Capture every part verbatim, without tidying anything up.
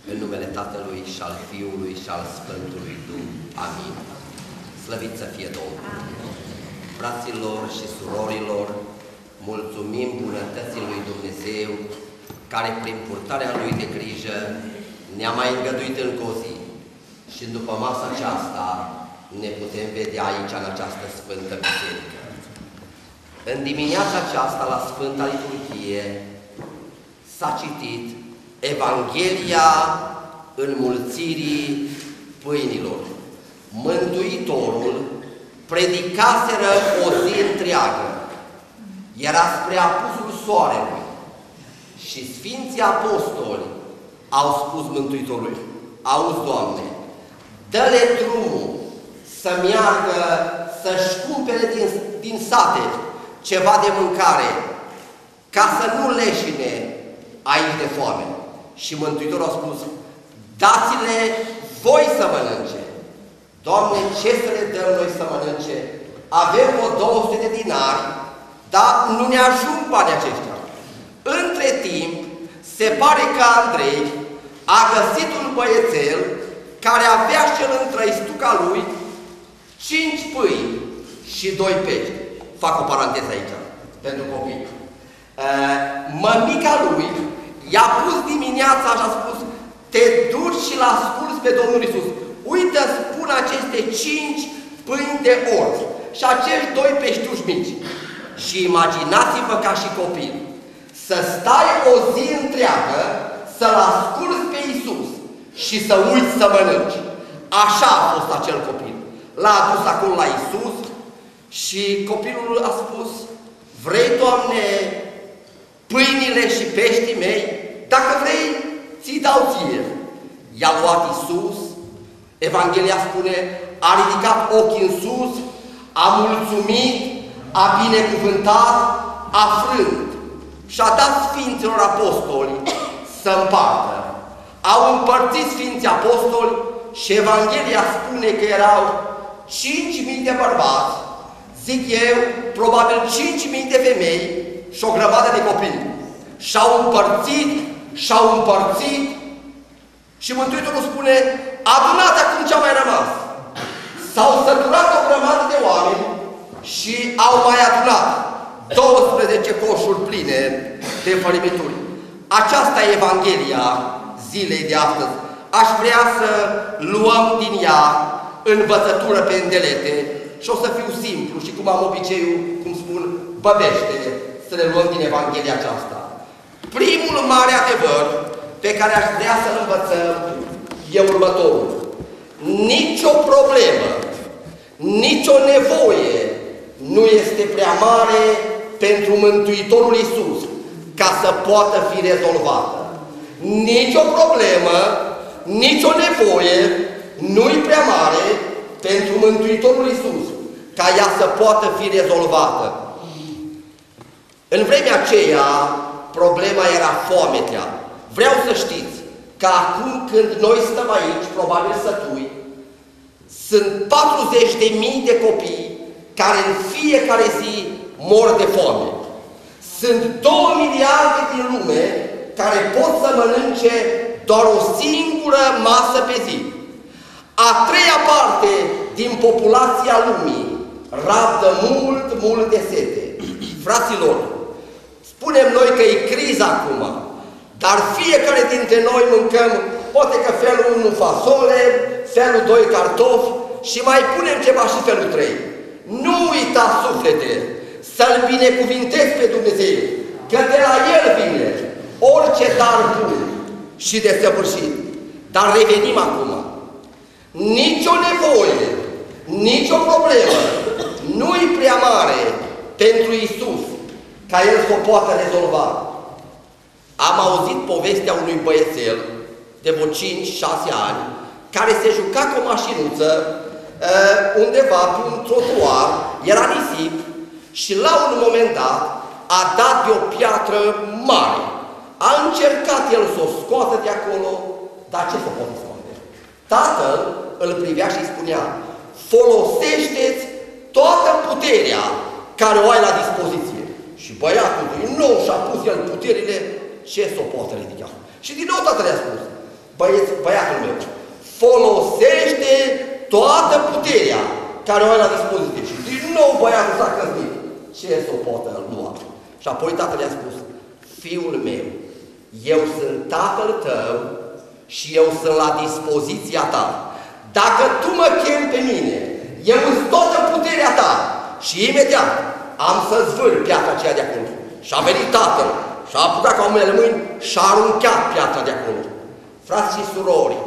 În numele Tatălui și al Fiului și al Sfântului Duh. Amin. Slăvit să fie Domnul! Fraților și surorilor, mulțumim bunătății lui Dumnezeu, care prin purtarea Lui de grijă ne-a mai îngăduit încă o zi. Și după masa aceasta ne putem vedea aici, în această Sfântă Biserică. În dimineața aceasta, la Sfânta Liturghie, s-a citit Evanghelia înmulțirii pâinilor. Mântuitorul predicaseră o zi întreagă. Era spre apusul soarelui și Sfinții Apostoli au spus Mântuitorului: auzi, Doamne, dă-le drumul să meargă, să-și cumpere din, din sate ceva de mâncare, ca să nu leșine aici de foame. Și Mântuitorul a spus: dați-le voi să mănânce. Doamne, ce să le dăm noi să mănânce? Avem o două sute de dinari, dar nu ne ajung banii aceștia. Între timp, se pare că Andrei a găsit un băiețel care avea și el în trăistuca lui cinci pâini și doi pești. Fac o paranteză aici, pentru copii. Mămica lui i-a pus dimineața și a spus: te duci și l-asculți pe Domnul Iisus. Uită, spun aceste cinci pâini de orz și acești doi peștuși mici. Și imaginați-vă ca și copil să stai o zi întreagă, să-L asculți pe Iisus și să uiți să mănânci. Așa a fost acel copil. L-a adus acolo la Iisus și copilul a spus: vrei, Doamne, pâinile și peștii mei? Dacă vrei, ți-i dau ție. I-a luat Iisus, Evanghelia spune, a ridicat ochii în sus, a mulțumit, a binecuvântat, a frânt și a dat Sfinților Apostoli să împartă. Au împărțit Sfinții Apostoli și Evanghelia spune că erau cinci mii de bărbați, zic eu, probabil cinci mii de femei și o grămadă de copii. Și-au împărțit, și-au împărțit și Mântuitorul spune: adunați acum ce-a mai rămas. S-au săturat o grămadă de oameni și au mai adunat douăsprezece coșuri pline de fălimituri. Aceasta e Evanghelia zilei de astăzi. Aș vrea să luăm din ea învățătură pe îndelete și o să fiu simplu și cum am obiceiul, cum spun, băbește, să le luăm din Evanghelia aceasta. Primul mare adevăr pe care aș vrea să-l învățăm e următorul: nicio problemă, nicio nevoie nu este prea mare pentru Mântuitorul Iisus ca să poată fi rezolvată. Nicio problemă, nicio nevoie nu-i prea mare pentru Mântuitorul Iisus ca ea să poată fi rezolvată. În vremea aceea, problema era foametea. Vreau să știți că acum când noi stăm aici, probabil sătui, sunt patruzeci de mii de copii care în fiecare zi mor de foame. Sunt două miliarde din lume care pot să mănânce doar o singură masă pe zi. A treia parte din populația lumii rabdă mult, mult de sete. Fraților, spunem noi că e criza acum, dar fiecare dintre noi mâncăm, poate că felul unu fasole, felul doi cartofi și mai punem ceva și felul trei. Nu uita, suflete, să-L binecuvintezi pe Dumnezeu, că de la El vine orice dar bun și desăvârșit. Dar revenim acum. Nicio nevoie, nicio problemă nu-i prea mare pentru Iisus ca El să o poată rezolva. Am auzit povestea unui băiețel de vreo cinci șase ani care se juca cu o mașinuță undeva pe un trotuar, era nisip și la un moment dat a dat de o piatră mare. A încercat el să o scoată de acolo, dar ce să poate scoate? Tatăl îl privea și îi spunea: folosește-ți toată puterea care o ai la dispoziție. Și băiatul din nou și-a pus el puterile, ce să o poată ridica. Și din nou tatăl i-a spus: băiețel, folosește toată puterea care o ai la dispoziție. Și din nou băiatul s-a căznit. Ce s-o poată lua? Și apoi tatăl i-a spus, fiul meu, eu sunt tatăl tău și eu sunt la dispoziția ta. Dacă tu mă chem pe mine, eu îți toată puterea ta și imediat am să zvâr piatra aceea de acolo. Și a venit tatăl și a apucat ca umele mâini și a aruncat piatra de acolo. Frați și surori,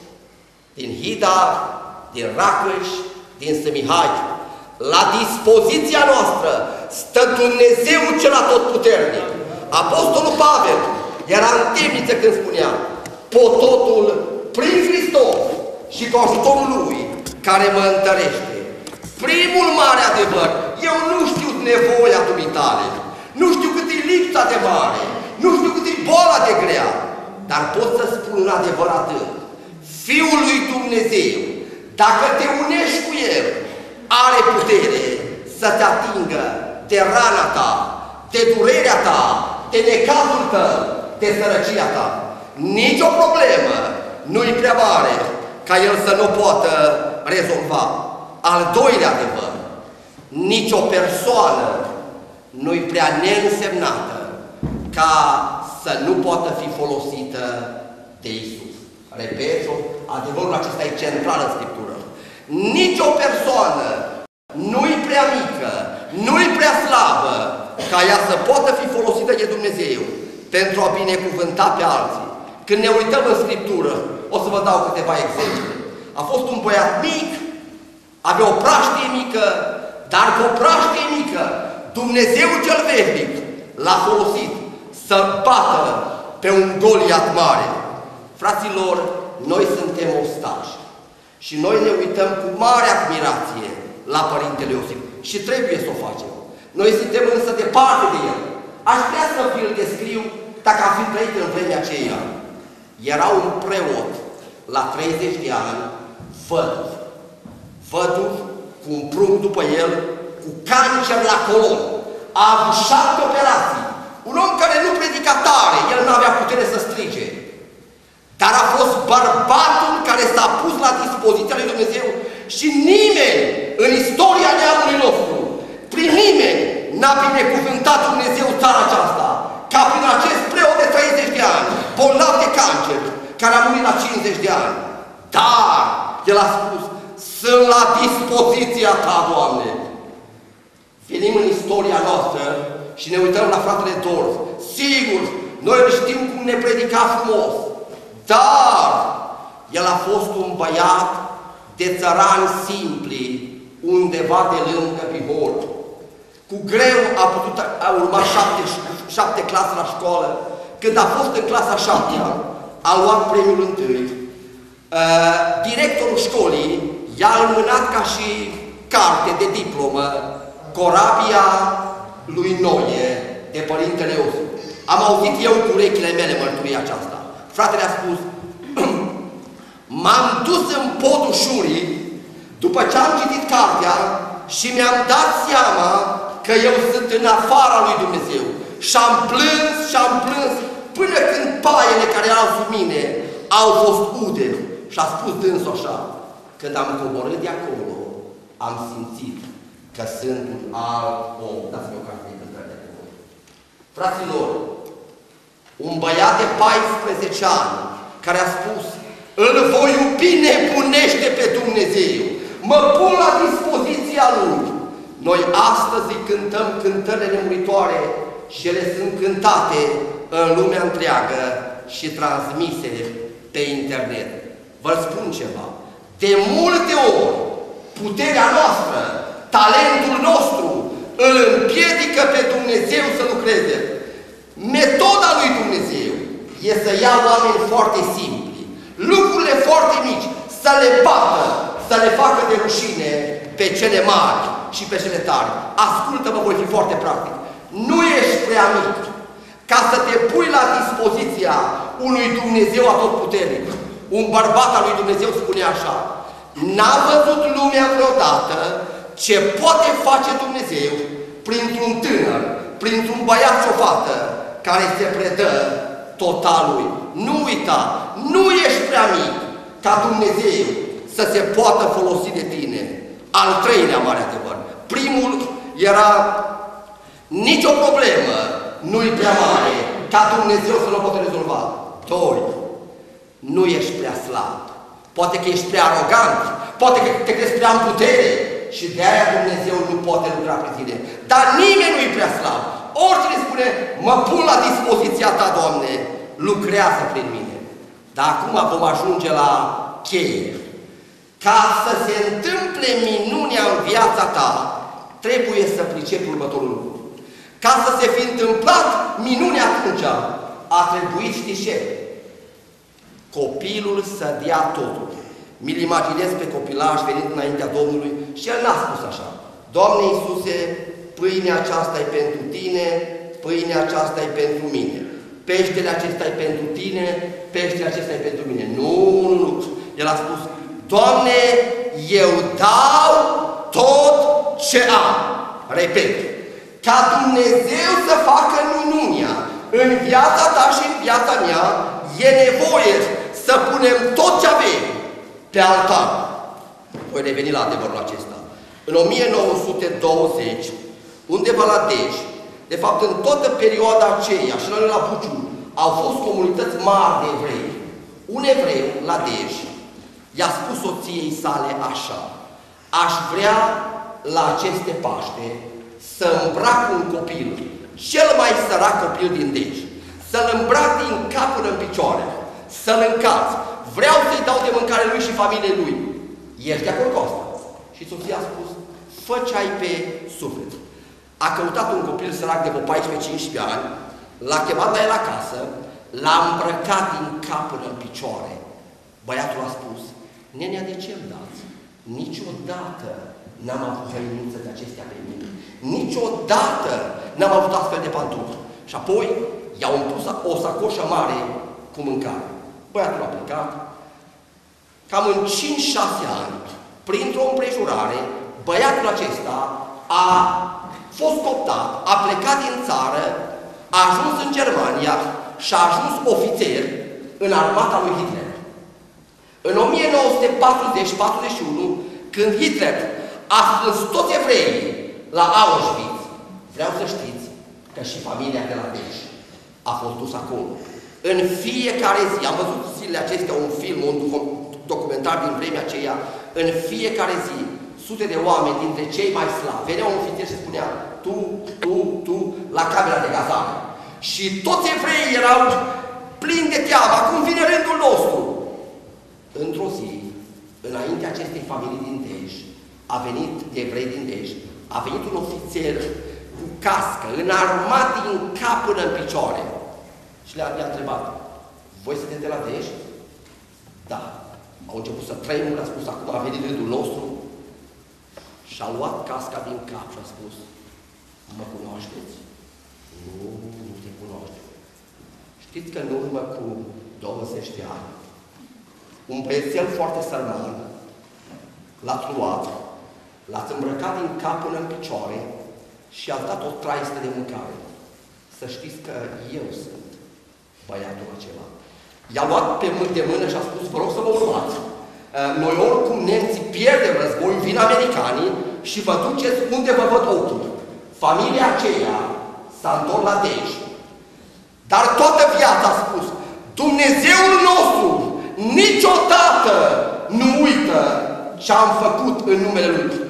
din Hida, din Racăș, din Sămihai, la dispoziția noastră stă Dumnezeu cel atotputernic. Apostolul Pavel era în temniță când spunea, pot totul prin Hristos și cu ajutorul Lui care mă întărește. Primul mare adevăr, eu nu știu nevoia dumitale, nu știu cât e lipsa de mare, nu știu cât e boala de grea, dar pot să spun un adevăr atât. Fiul lui Dumnezeu, dacă te unești cu El, are putere să te atingă de rana ta, de durerea ta, de necazul tău, de sărăcia ta. Nici o problemă nu-i prea mare ca El să nu poată rezolva. Al doilea adevăr, nici o persoană nu-i prea neînsemnată ca să nu poată fi folosită de Iisus. Repet, adevărul acesta e central în Scriptură. Nici o persoană nu-i prea mică, nu-i prea slabă ca ea să poată fi folosită de Dumnezeu pentru a binecuvânta pe alții. Când ne uităm în Scriptură, o să vă dau câteva exemple. A fost un băiat mic, avea o praștie mică, dar cu o praștie mică, Dumnezeu cel veșnic l-a folosit să bată pe un Goliat mare. Fraților, noi suntem ostași și noi ne uităm cu mare admirație la Părintele Iosif și trebuie să o facem. Noi suntem însă departe de el. Aș vrea să vi-l descriu dacă am fi trăit în vremea aceea. Era un preot la treizeci de ani, văduv. Văduv, cu un prunc după el, cu cancer la colon. A avut șapte operații. Un om care nu predica tare, el nu avea putere să strige. Dar a fost bărbatul care s-a pus la dispoziția lui Dumnezeu și nimeni în istoria neamului nostru, prin nimeni, n-a binecuvântat Dumnezeu țara aceasta, ca prin acest preot de treizeci de ani, bolnav de cancer, care a murit la cincizeci de ani. Dar, el a spus, sunt la dispoziția ta, Doamne. Venim în istoria noastră și ne uităm la fratele Dorf. Sigur, noi îl știm cum ne predica frumos, dar el a fost un băiat de țărani simpli, undeva de lângă Bihor. Cu greu a putut a urma șapte, șapte clase la școală. Când a fost în clasa șaptea, a luat premiul întâi. Uh, directorul școlii i-a înmânat ca și carte de diplomă Corabia lui Noie de Părintele Iosif. Am auzit eu cu urechile mele mărturia aceasta. Fratele a spus, m-am dus în podul Șurii după ce am citit cartea și mi-am dat seama că eu sunt în afara lui Dumnezeu. Și-am plâns, și-am plâns, până când paiele care erau sub mine au fost ude. Și a spus dânsul așa, când am coborât de acolo, am simțit că sunt un alt om. Dați-mi o carte de cântare de acolo. Fraților, un băiat de paisprezece ani care a spus, îl voi iubi nebunește pe Dumnezeu, mă pun la dispoziția Lui. Noi astăzi cântăm cântările nemuritoare și ele sunt cântate în lumea întreagă și transmise pe internet. Vă spun ceva, de multe ori puterea noastră, talentul nostru îl împiedică pe Dumnezeu să lucreze. Metoda lui Dumnezeu e să ia oameni foarte simpli, lucrurile foarte mici, să le bată, să le facă de rușine pe cele mari și pe cele tari. Ascultă-mă, voi fi foarte practic. Nu ești prea mic ca să te pui la dispoziția unui Dumnezeu atotputernic. Un bărbat al lui Dumnezeu spune așa, n-a văzut lumea vreodată ce poate face Dumnezeu printr-un tânăr, printr-un băiat și o fată care se predă totalului. Nu uita, nu ești prea mic ca Dumnezeu să se poată folosi de tine. Al treilea mare adevăr. Primul era nicio problemă nu-i prea mare ca Dumnezeu să nu poată rezolva. Doi, nu ești prea slab. Poate că ești prea arogant, poate că te crezi prea în putere și de aia Dumnezeu nu poate lucra prin tine. Dar nimeni nu-i prea slab. Oricine spune, mă pun la dispoziția ta, Doamne, lucrează prin mine. Dar acum vom ajunge la cheie. Ca să se întâmple minunea în viața ta, trebuie să pricepi următorul lucru. Ca să se fi întâmplat minunea atunci, a trebuit, știți ce? Copilul să dea totul. Mi-l imaginez pe copilaș venind înaintea Domnului și el n-a spus așa: Doamne Iisuse, pâinea aceasta e pentru tine, pâinea aceasta e pentru mine. Peștele acesta e pentru tine, peștele acesta e pentru mine. Nu, nu, nu. El a spus: Doamne, eu dau tot ce am. Repet, ca Dumnezeu să facă minunia în viața ta și în viața mea, e nevoie să punem tot ce avem pe altar. Voi reveni la adevărul acesta. În o mie nouă sute douăzeci, undeva la Dej, de fapt în toată perioada aceea, și la Buciu, au fost comunități mari de evrei. Un evreu la Dej i-a spus soției sale așa: aș vrea la aceste Paște să îmbrac un copil, cel mai sărac copil din Dej, să-l îmbrac din cap până în picioare, să-l încarc. Vreau să-i dau de mâncare lui și familiei lui. Ești de acord cu asta? Și soția a spus: fă ce ai pe suflet. A căutat un copil sărac de paisprezece cincisprezece ani, l-a chemat la el acasă, l-a îmbrăcat din cap până în picioare. Băiatul a spus: nenea, de ce îmi dați? Niciodată n-am avut hăiniță de acestea pe mine. Niciodată n-am avut astfel de pantofi. Și apoi i-au împus o sacoșă mare cu mâncare. Băiatul a plecat. Cam în cinci șase ani, printr-o împrejurare, băiatul acesta a fost cooptat, a plecat din țară, a ajuns în Germania și a ajuns ofițer în armata lui Hitler. În o mie nouă sute patruzeci patruzeci și unu, când Hitler a strâns toți evreii la Auschwitz, vreau să știți că și familia de la Dej a fost dus acolo. În fiecare zi, am văzut zilele acestea un film, un documentar din vremea aceea, în fiecare zi, sute de oameni dintre cei mai slabi veneau un ofițer și spunea: tu, tu, tu, la camera de cazare. Și toți evreii erau plini de teamă: acum vine rândul nostru. Într-o zi, înaintea acestei familii din Dej, a venit, de evrei din Dej, a venit un ofițer cu cască, înarmat din cap până în picioare. Și le-a întrebat: voi sunteți de la Dej? Da. Au început să tremure, a spus: acum a venit rândul nostru. Și-a luat casca din cap și a spus: mă cunoașteți? Nu, nu te cunoaște. Știți că în urmă cu douăzeci de ani, un băiețel foarte sărman l-ați luat, l-ați îmbrăcat din cap până în picioare și a dat o traistă de mâncare. Să știți că eu sunt băiatul acela. I-a luat pe mâini de mână și a spus: vă rog să mă urmați. Noi oricum nemții pierdem război, vin americanii și vă duceți unde vă văd ochii. Familia aceea s-a întors la Dej. Dar toată viața a spus: Dumnezeul nostru niciodată nu uită ce am făcut în numele Lui.